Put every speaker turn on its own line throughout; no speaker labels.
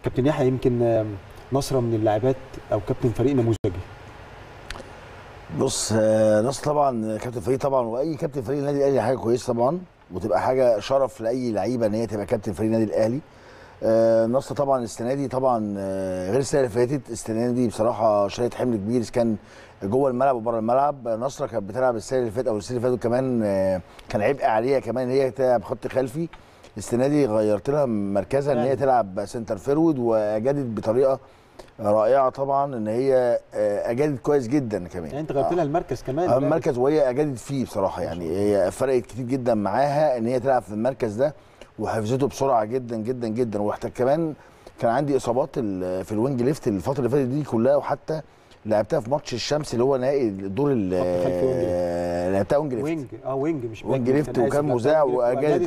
كابتن يحيى يمكن نصره من اللاعبات او كابتن فريق نموذجي.
بص نصر طبعا كابتن فريق طبعا، واي كابتن فريق النادي الاهلي حاجه كويسه طبعا، وتبقى حاجه شرف لاي لعيبه ان هي تبقى كابتن فريق النادي الاهلي. نصر طبعا السنه دي طبعا غير السنه اللي فاتت، السنه دي بصراحه شالت حمل كبير اذا كان جوه الملعب وبره الملعب. نصر كانت بتلعب السنه اللي فاتت او السنه اللي فاتت كمان كان عبء عليها كمان ان هي تلعب خط خلفي. السنه دي غيرت لها مركزها ان هي تلعب سنتر فيرود، واجادت بطريقه رائعه طبعا، ان هي اجادت كويس جدا كمان.
يعني انت غيرت لها المركز كمان؟
المركز وهي اجادت فيه بصراحه، يعني هي فرقت كتير جدا معاها ان هي تلعب في المركز ده، وحفظته بسرعه جدا جدا جدا. واحتاج كمان كان عندي اصابات في الوينج ليفت الفتره اللي فاتت دي كلها، وحتى لعبتها في ماتش الشمس اللي هو نهائي الدور لعبتها وينج ليفت.
وينج مش
وينج ليفت، وكان مذاع واجادت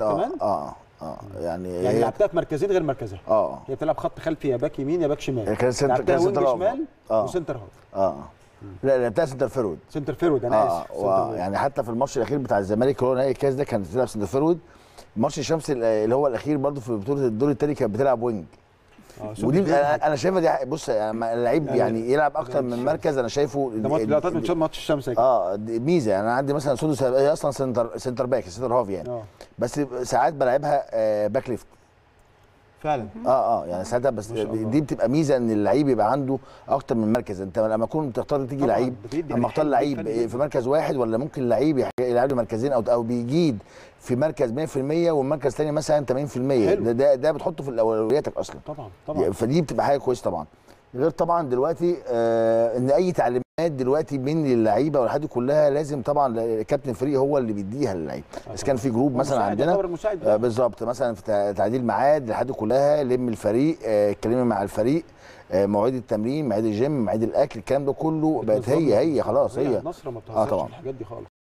يعني لعبتها في مركزين غير مركزها. هي بتلعب خط خلفي، يا باك يمين يا باك شمال.
كان سنتر
شمال وسنتر هاف.
لا لعبتها سنتر فيرود.
سنتر فيرود انا اسف.
يعني حتى في الماتش الاخير بتاع الزمالك اللي هو نهائي الكاس ده كانت بتلعب سنتر فيرود. ماتش الشمس اللي هو الاخير برضه في بطوله الدور الثاني كانت بتلعب وينج. ودي انا شايفها دي بص اللعيب يعني يلعب اكتر من مركز، انا شايفه
ده لقطات من ماتش الشمس
ميزه. يعني انا عندي مثلا سدس هي اصلا سنتر باك سنتر هاف يعني بس ساعات بلعبها باك ليفت
فعلا.
يعني ساعتها بس دي بتبقى ميزه ان اللعيب يبقى عنده اكتر من مركز. انت لما تكون بتختار تيجي لعيب، اما اختار لعيب في مركز واحد، ولا ممكن لعيب يلعب له مركزين او بيجيد في مركز 100% والمركز الثاني مثلا 80%. ده بتحطه في اولوياتك اصلا.
طبعا
فدي بتبقى حاجه كويسه طبعا. غير طبعا دلوقتي ان اي تعليمات دلوقتي من اللعيبه والحاجات دي كلها لازم طبعا كابتن فريق هو اللي بيديها للعيب. بس كان في جروب مثلا عندنا بالظبط مثلا في تعديل ميعاد الحاجات دي كلها، لم الفريق، اتكلمي مع الفريق، مواعيد التمرين، مواعيد الجيم، مواعيد الاكل، الكلام ده كله بقت هي خلاص. هي
نصر ما بتهزرش الحاجات دي خالص.